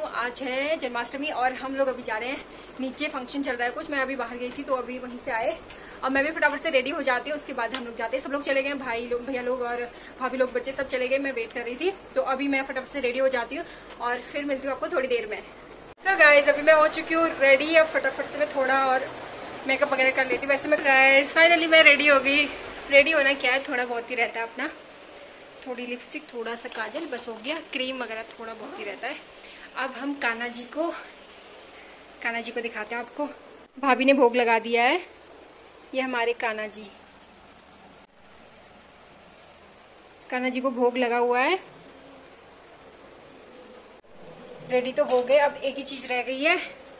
हूँ। आज है जन्माष्टमी और हम लोग अभी जा रहे हैं नीचे, फंक्शन चल रहा है कुछ। मैं अभी बाहर गई थी तो अभी वहीं से आए और मैं भी फटाफट से रेडी हो जाती हूँ। उसके बाद हम लोग जाते हैं। सब लोग चले गए, भाई लोग, भैया लोग और भाभी लोग, बच्चे सब चले गए। मैं वेट कर रही थी तो अभी मैं फटाफट से रेडी हो जाती हूँ और फिर मिलती हूँ आपको थोड़ी देर में। सो गाइज अभी मैं हो चुकी हूँ रेडी। अब फटाफट से मैं थोड़ा और मेकअप वगैरह कर लेती हूँ। वैसे मैं गाइज फाइनली मैं रेडी हो गई। रेडी होना क्या है, थोड़ा बहुत ही रहता है अपना, थोड़ी लिपस्टिक, थोड़ा सा काजल, बस हो गया। क्रीम वगैरह थोड़ा बहुत ही रहता है। अब हम कान्हा जी को दिखाते हैं आपको। भाभी ने भोग लगा दिया है। ये हमारे कान्हा जी को भोग लगा हुआ है। रेडी तो हो गए, अब एक ही चीज रह गई है।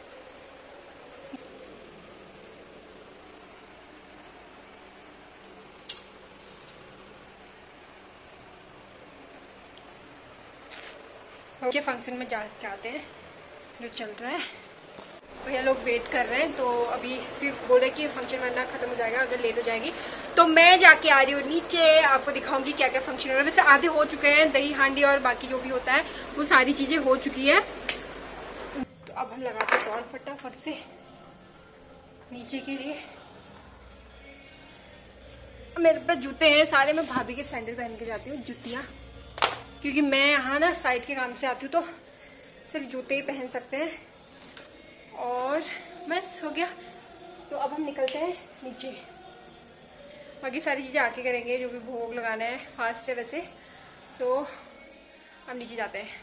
फंक्शन में जाके आते हैं जो चल रहा है। भैया लोग वेट कर रहे हैं तो अभी फिर बोल रहे कि फंक्शन वरना खत्म हो जाएगा अगर लेट हो जाएगी। तो मैं जाके आ रही हूँ नीचे, आपको दिखाऊंगी क्या क्या फंक्शन हो रहा है। वैसे आधे हो चुके हैं, दही हांडी और बाकी जो भी होता है वो सारी चीजें हो चुकी है। तो अब हम लगाते हैं दौड़ फटाफट से नीचे के लिए। मेरे पास जूते हैं सारे, मैं भाभी के सैंडल पहन के जाती हूँ, जूतियाँ, क्योंकि मैं यहाँ ना साइड के काम से आती हूँ तो सिर्फ जूते ही पहन सकते हैं। और बस हो गया। तो अब हम निकलते हैं नीचे, बाकी सारी चीज़ें आके करेंगे। जो भी भोग लगाना है फास्ट है वैसे। तो हम नीचे जाते हैं।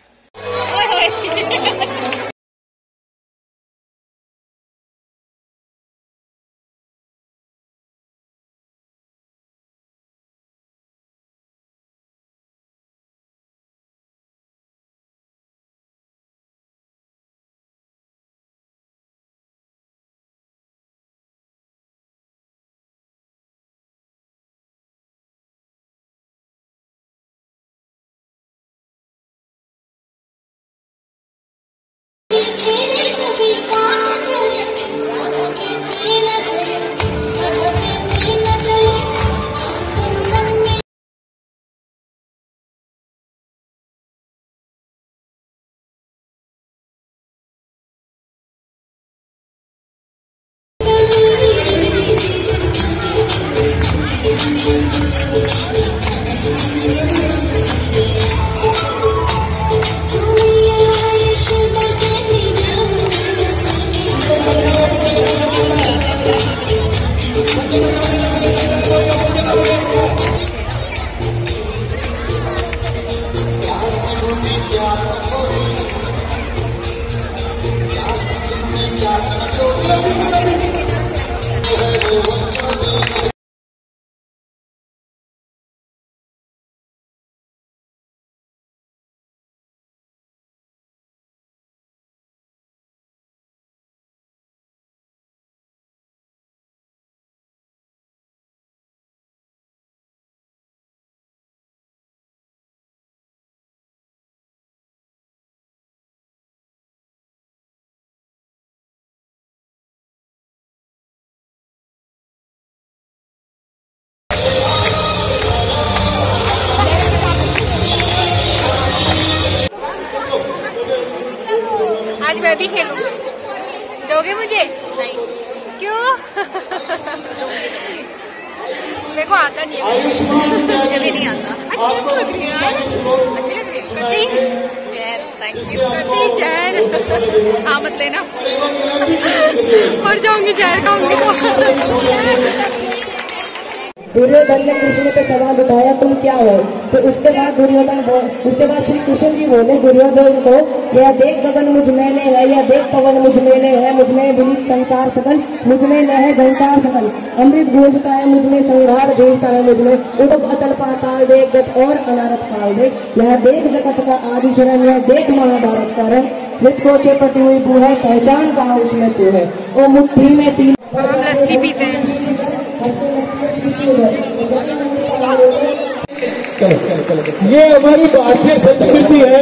आज मैं भी खेलूंगी, दोगे मुझे? नहीं। क्यों? मेरे को आता नहीं है। मुझे भी नहीं आता। अच्छी लग रही है, अच्छी लग रही है। Thank you. हाँ मत लेना। और जाऊंगी, जहर खाऊंगी। दुर्योधन ने कृष्ण पे सवाल उठाया तुम क्या हो? तो उसके बाद श्री कृष्ण जी बोले दुर्योधन को, यह देख गगन मुझ में है, यह देख पवन मुझ में है, मुझ में विनीत संसार सकल, मुझ में न है घंटार सकल, अमृत गूंजता है मुझ में, संहार भेजता है मुझ में, उदक अतल पाताल देख गत और अनारत काल देख, यह देख जगत का आदि शरण, यह देख महाभारत का रण, मृतकों से पटी हुई बू है, पहचान कहाँ उसमें तू है, ओ मुट्ठी में तीन। हम लस्सी पीते हैं। ये हमारी भारतीय संस्कृति है।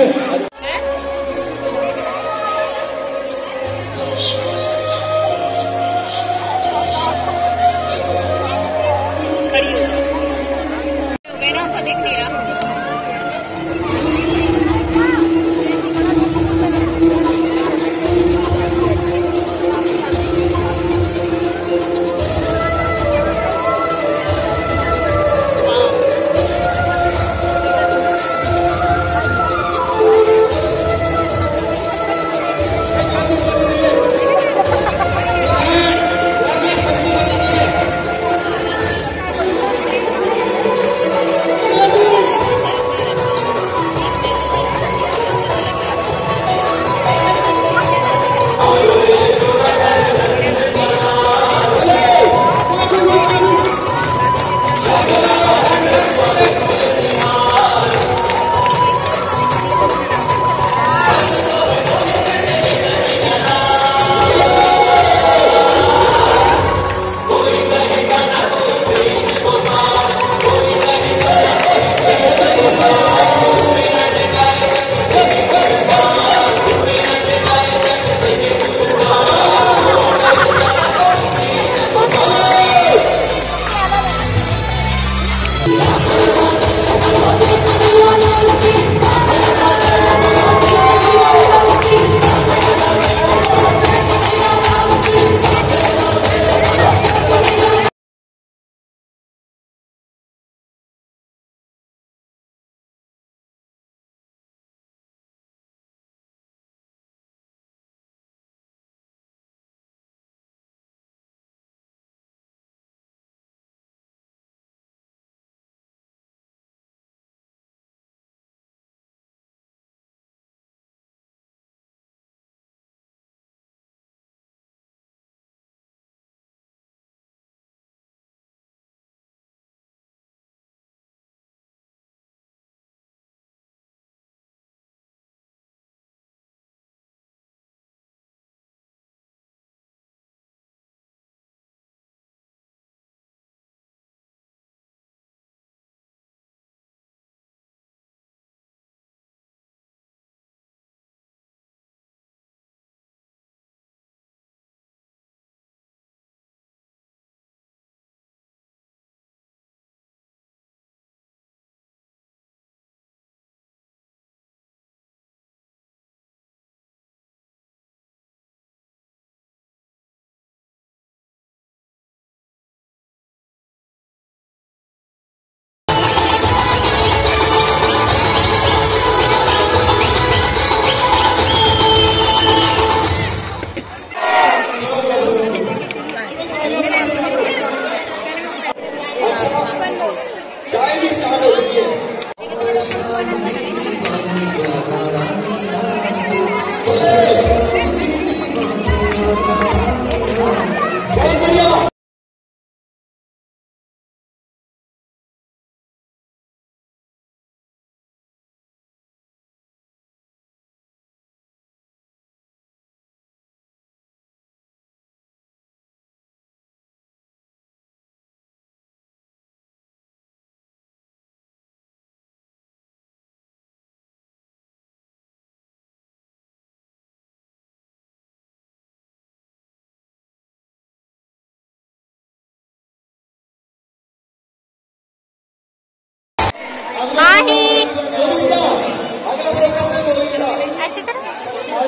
देख नहीं रहा।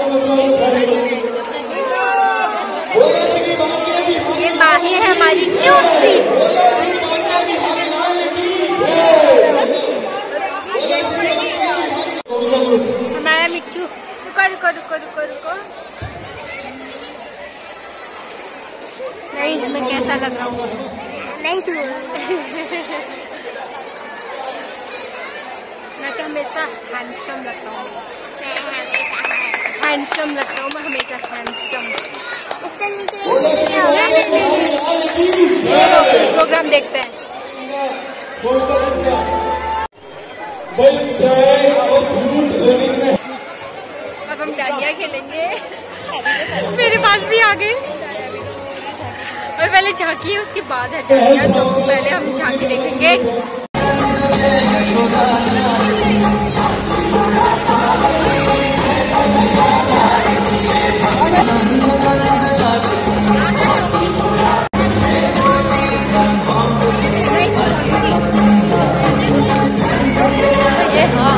ये माही है हमारी क्यूट सी। हमारा मिट्टू। रुको रुको रुको रुको रुको। नहीं मैं कैसा लग रहा हूँ? नहीं मैं तो हमेशा हैंडसम लगता हूँ। हैंडसम लगता हूँ मैं हमेशा हैंडसम। उससे प्रोग्राम देखते हैं। अब हम डांडिया खेलेंगे। मेरे पास भी आ गए। और पहले झांकी है उसके बाद है डांडिया, तो पहले हम झांकी देखेंगे। ये हाँ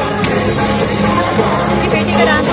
बेटी का डांस।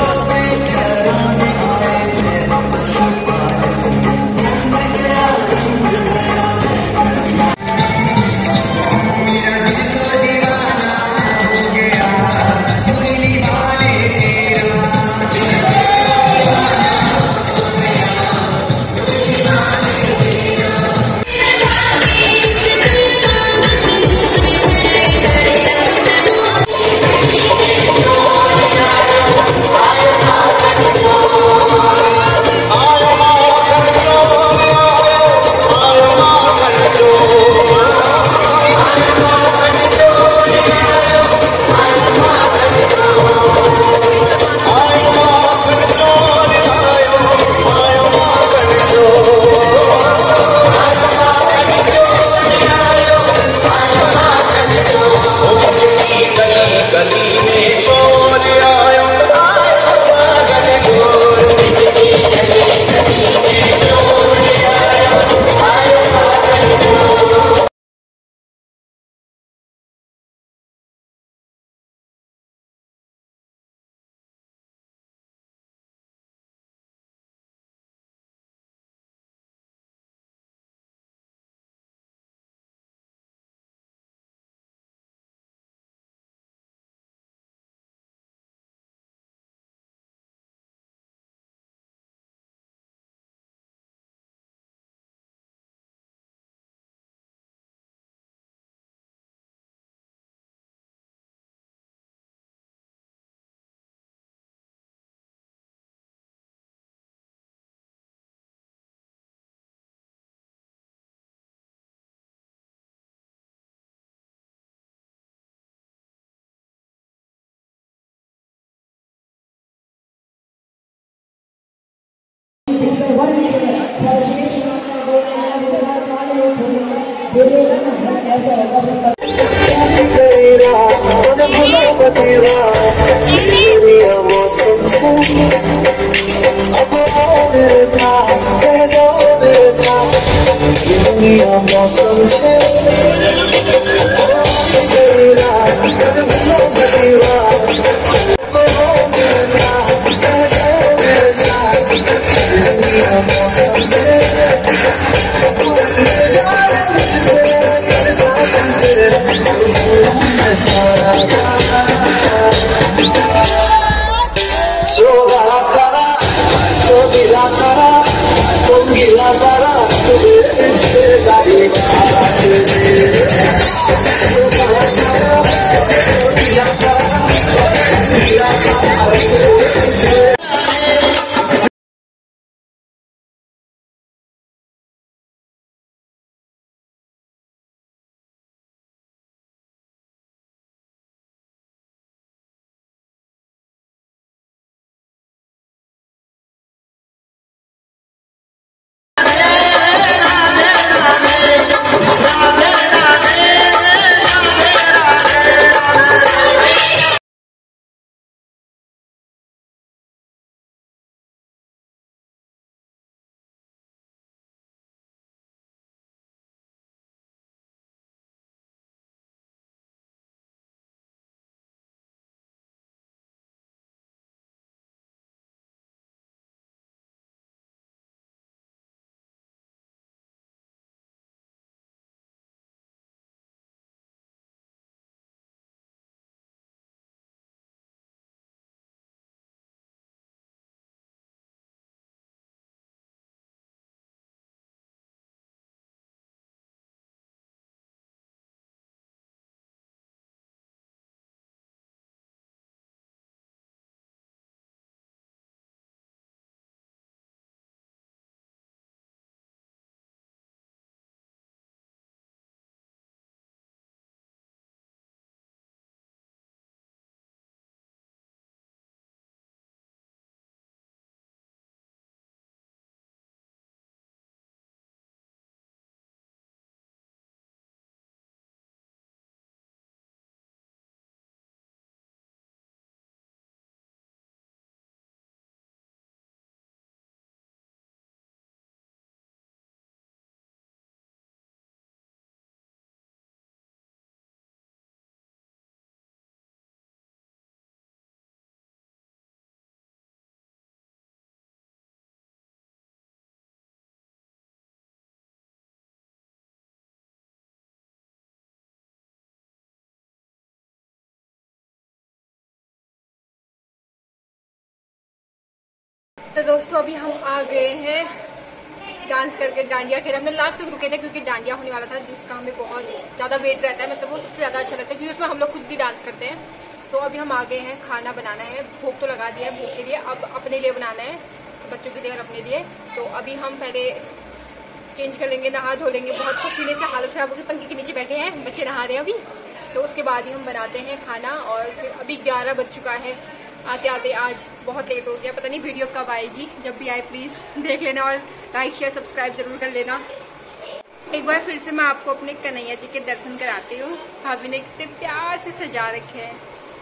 तो दोस्तों अभी हम आ गए हैं डांस करके। डांडिया खेल हमने लास्ट तक रुके थे क्योंकि डांडिया होने वाला था जिसका हमें बहुत ज्यादा वेट रहता है, मतलब वो सबसे ज्यादा अच्छा लगता है क्योंकि उसमें हम लोग खुद भी डांस करते हैं। तो अभी हम आ गए हैं, खाना बनाना है, भोग तो लगा दिया है, भोग के लिए अब अपने लिए बनाना है, बच्चों के लिए और अपने लिए। तो अभी हम पहले चेंज कर लेंगे, नहा धो लेंगे, बहुत पसीने से हालत खराब होगी, पंखे के नीचे बैठे हैं, बच्चे नहा रहे हैं अभी। तो उसके बाद ही हम बनाते हैं खाना। और फिर अभी 11 बज चुका है, आते आते आज बहुत लेट हो गया। पता नहीं वीडियो कब आएगी, जब भी आए प्लीज़ देख लेना और लाइक शेयर सब्सक्राइब जरूर कर लेना। एक बार फिर से मैं आपको अपने कन्हैया जी के दर्शन कराती हूँ। भाभी ने कितने प्यार से सजा रखे हैं।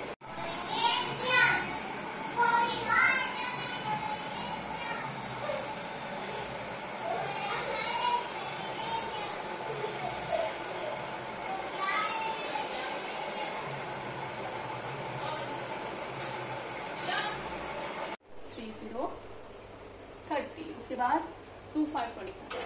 उसके बाद 2525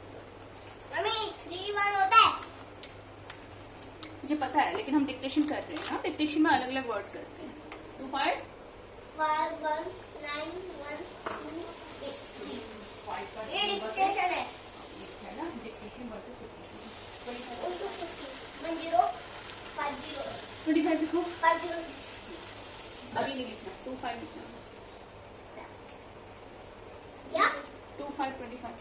3-1 होता है। मुझे पता है, लेकिन हम डिक्टेशन कर रहे हैं ना, डिक्टेशन में अलग अलग वर्ड करते हैं। 25 5 1 9 1 2 8 3 ये डिक्टेशन है ना, डिक्टेशन वर्ड 10 50 25 लिखो। 50 अभी नहीं लिखना, 25 लिखना। या 2525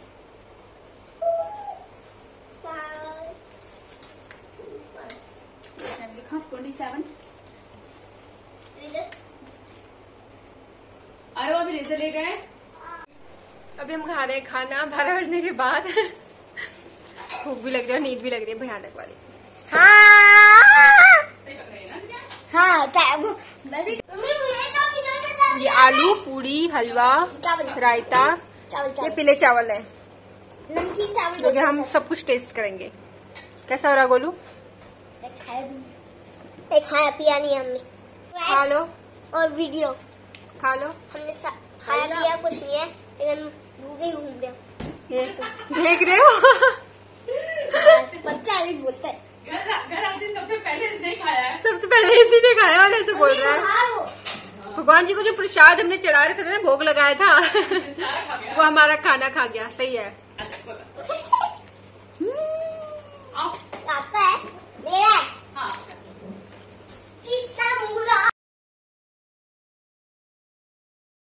लिखा। 27 अरे अभी रेजर ले गए। अभी हम खा रहे हैं खाना 12 बजने के बाद। भूख भी लग रही है और नींद भी लग रही है भयानक वाली। हाँ वैसे ये आलू पूरी हलवा रायता, ये पीले चावल है नमकीन चावल जो कि हम सब कुछ टेस्ट करेंगे। कैसा हो रहा गोलू? एक खाया पिया नहीं हमने। खा लो और वीडियो खा लो। हमने खाया पिया कुछ नहीं है, लेकिन भूखे घूम रहे हैं। ये देख रहे हो? बच्चा अभी बोलता है घर आते सबसे पहले इसने खाया है। सबसे पहले इसी ने खाया और ऐसे बोल रहा है। हाँ, भगवान जी को जो प्रसाद हमने चढ़ा रखा था ना, भोग लगाया था, वो हमारा खाना खा गया। सही है। आओ